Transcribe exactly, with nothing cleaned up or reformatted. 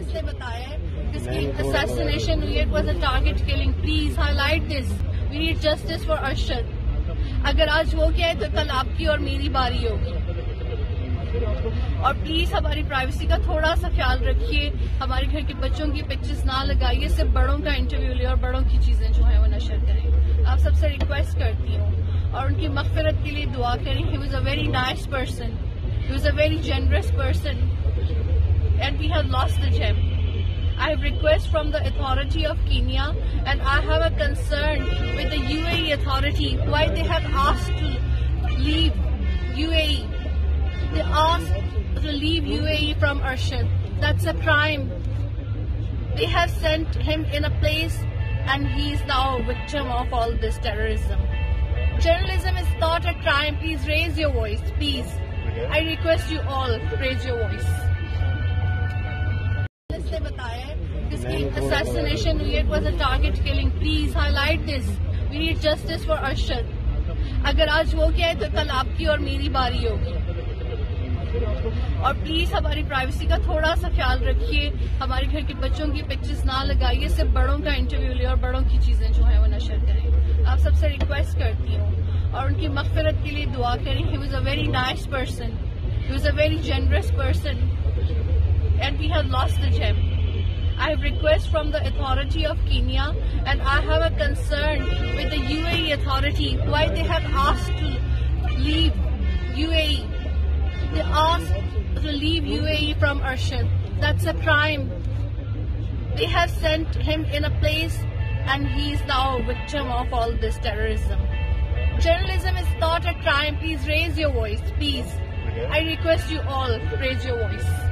سے بتایا ہے جس کی assassination ہوئی ہے. It was a target killing. Please highlight this. We need justice for Arshad. اگر آج وہ کیا ہے تو کل آپ کی اور میری باری ہوگی. اور پلیز ہماری پرائیویسی کا تھوڑا سا خیال رکھیے. ہمارے گھر کے بچوں کی پکچرز نہ لگائیے. صرف بڑوں کا انٹرویو لے اور بڑوں کی چیزیں جو ہیں وہ نشر کریں. آپ سب سے ریکویسٹ کرتی ہوں اور ان کی مغفرت کے لیے دعا کریں. He was a very nice person. He was a very generous person. And we have lost the gem. I have request from the authority of Kenya, and I have a concern with the U A E authority why they have asked to leave U A E. They asked to leave U A E from Arshad. That's a crime. They have sent him in a place, and he is now a victim of all this terrorism. Journalism is not a crime. Please raise your voice. Please. I request you all, raise your voice. سے بتایا ہے جس کی assassination ہوئی ہے. It was a target killing. Please highlight this. We need justice for Arshad. اگر آج وہ کیا ہے تو کل آپ کی اور میری باری ہوگی. اور پلیز ہماری پرائیویسی کا تھوڑا سا خیال رکھیے. ہمارے گھر کے بچوں کی پکچرز نہ لگائیے. صرف بڑوں کا انٹرویو لے اور بڑوں کی چیزیں جو ہیں وہ نشر کریں. آپ سب سے ریکویسٹ کرتی ہوں اور ان کی مغفرت کے لیے دعا کریں. He was a very nice person. He was a very generous person. And we have lost the gem. I have request from the authority of Kenya, and I have a concern with the U A E authority why they have asked to leave U A E. They asked to leave U A E from Arshad. That's a crime. They have sent him in a place, and he is now a victim of all this terrorism. Journalism is not a crime. Please raise your voice. Please. I request you all, raise your voice.